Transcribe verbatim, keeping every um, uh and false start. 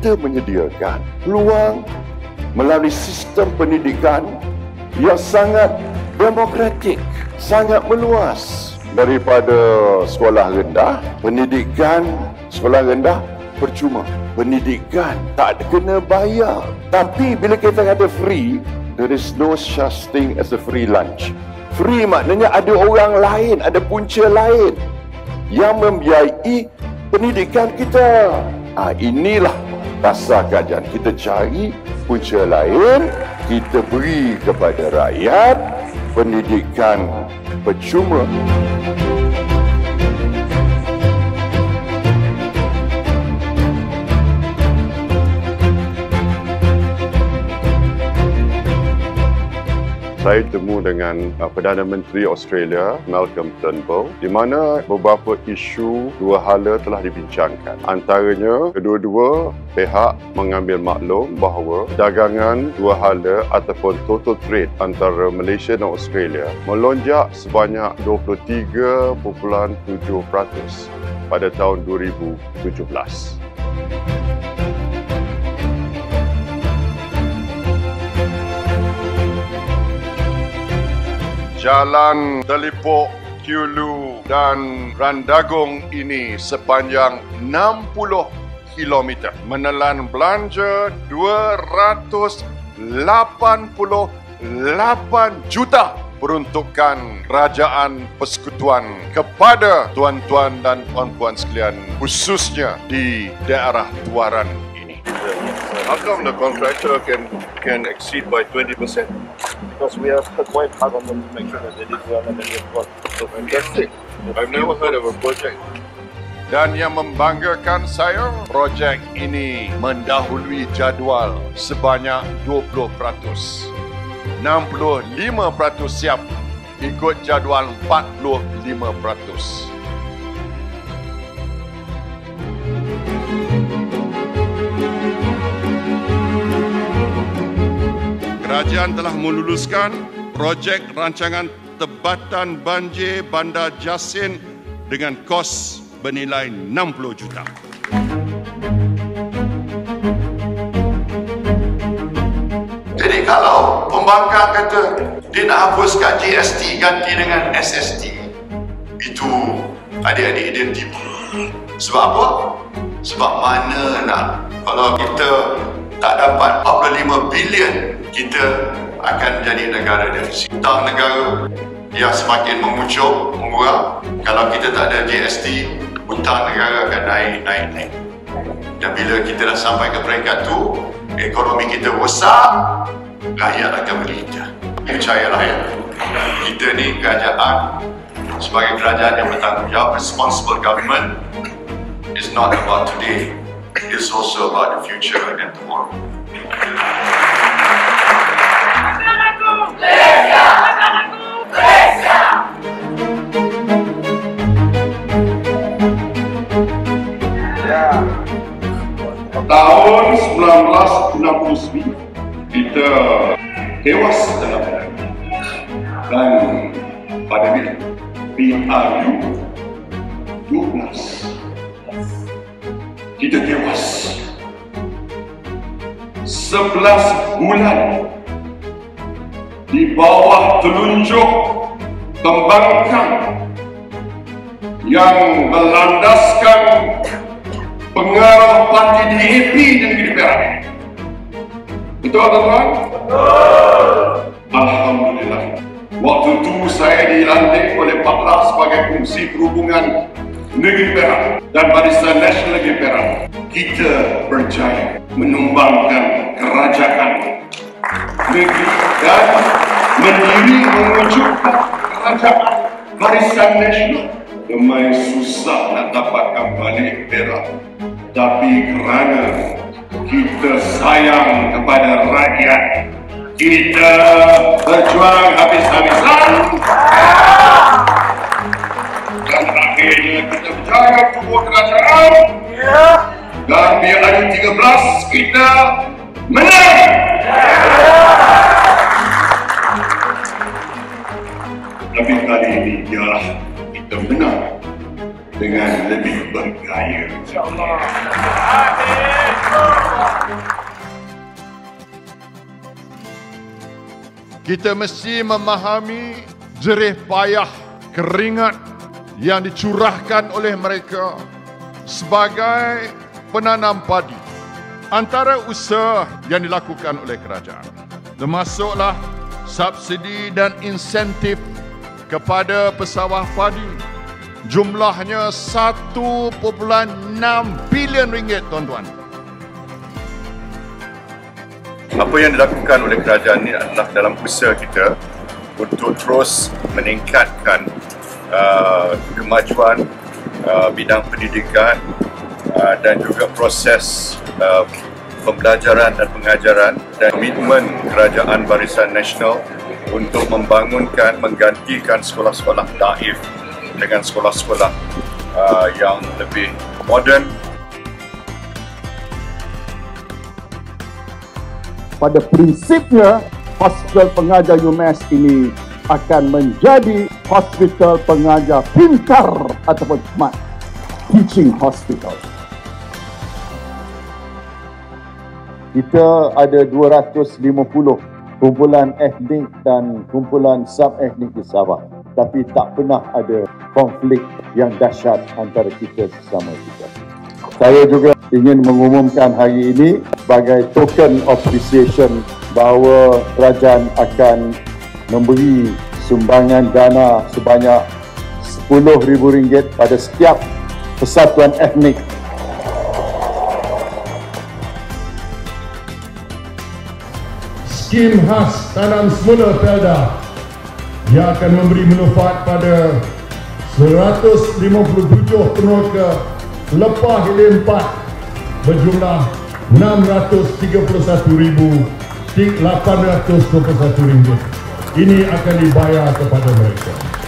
kita menyediakan peluang melalui sistem pendidikan yang sangat demokratik, sangat meluas. Daripada sekolah rendah, pendidikan sekolah rendah percuma. Pendidikan tak kena bayar. Tapi bila kita kata free, there is no such thing as a free lunch. Free maknanya ada orang lain, ada punca lain yang membiayai pendidikan kita. Ah, inilah dasar kajian. Kita cari punca lain, kita beri kepada rakyat pendidikan percuma. Saya bertemu dengan uh, Perdana Menteri Australia Malcolm Turnbull, di mana beberapa isu dua hala telah dibincangkan. Antaranya, kedua-dua pihak mengambil maklum bahawa dagangan dua hala ataupun total trade antara Malaysia dan Australia melonjak sebanyak dua puluh tiga perpuluhan tujuh peratus pada tahun dua ribu tujuh belas. Jalan Telipok, Kulu dan Randagung ini sepanjang enam puluh kilometer menelan belanja dua ratus lapan puluh lapan juta peruntukan Kerajaan Persekutuan kepada tuan-tuan dan puan-puan sekalian, khususnya di daerah Tuaran ini. How come the contractor can can exceed by twenty percent? Because we have put quite hard on them to make sure that they did well and they did well. So fantastic. I've never heard of a project. Dan yang membanggakan saya, projek ini mendahului jadual sebanyak dua puluh peratus. enam puluh lima peratus siap, ikut jadual empat puluh lima peratus. Kerajaan telah meluluskan projek rancangan tebatan banjir Bandar Jasin dengan kos bernilai enam puluh juta. Jadi kalau pembangkang kata dia nak hapuskan G S T ganti dengan S S T, itu adik-adik dia tipu. Sebab apa? Sebab mana nak, kalau kita tak dapat empat puluh lima bilion, kita akan jadi negara defisit. Hutang negara yang semakin mengucur, mengurang. Kalau kita tak ada G S T, hutang negara akan naik, naik, naik. Dan bila kita dah sampai ke peringkat tu, ekonomi kita rosak, rakyat akan menderita. Percayalah ya, kita ni kerajaan, sebagai kerajaan yang bertanggungjawab, responsible government, is not about today, it's also about the future and tomorrow. Tahun seribu sembilan ratus enam puluh sembilan kita tewas dalam perang, dan pada bila P R U dua belas kita tewas sebelas bulan di bawah telunjuk pembangkang yang melandaskan pengaruh parti D A P dan Negeri Perak. Betul tuan-tuan? Betul. Alhamdulillah. Waktu itu saya dilantik oleh Pak Lah sebagai Fungsi Perhubungan Negeri Perak dan Barisan Nasional Negeri Perak. Kita berjaya menumbangkan kerajaan negeri dan mendiri mewujudkan kerajaan Barisan Nasional. Memang susah nak dapatkan balik Perak, tapi kerana kita sayang kepada rakyat, kita berjuang habis-habisan, dan akhirnya kita berjaya tubuh kerajaan, dan biar ada tiga belas kita menang. Tapi kali ini ialah kita menang dengan lebih bergaya. InsyaAllah. Kita mesti memahami jerih payah keringat yang dicurahkan oleh mereka sebagai penanam padi. Antara usaha yang dilakukan oleh kerajaan termasuklah subsidi dan insentif kepada pesawah padi. Jumlahnya satu perpuluhan enam bilion ringgit, tuan-tuan. Apa yang dilakukan oleh kerajaan ini adalah dalam usaha kita untuk terus meningkatkan uh, kemajuan uh, bidang pendidikan uh, dan juga proses uh, pembelajaran dan pengajaran, dan komitmen Kerajaan Barisan Nasional untuk membangunkan, menggantikan sekolah-sekolah daif dengan sekolah-sekolah uh, yang lebih moden. Pada prinsipnya, Hospital Pengajar UMass ini akan menjadi hospital pengajar pintar ataupun smart teaching hospital. Kita ada dua ratus lima puluh kumpulan etnik dan kumpulan sub-etnik di Sabah, tapi tak pernah ada konflik yang dahsyat antara kita sesama kita. Saya juga ingin mengumumkan hari ini sebagai token appreciation bahawa kerajaan akan memberi sumbangan dana sebanyak sepuluh ribu ringgit pada setiap persatuan etnik. Skim khas tanam semula Felda yang akan memberi manfaat pada seratus lima puluh tujuh peneroka lepas hilir empat berjumlah enam ratus tiga puluh satu ribu lapan ratus dua puluh satu ringgit. Ini akan dibayar kepada mereka.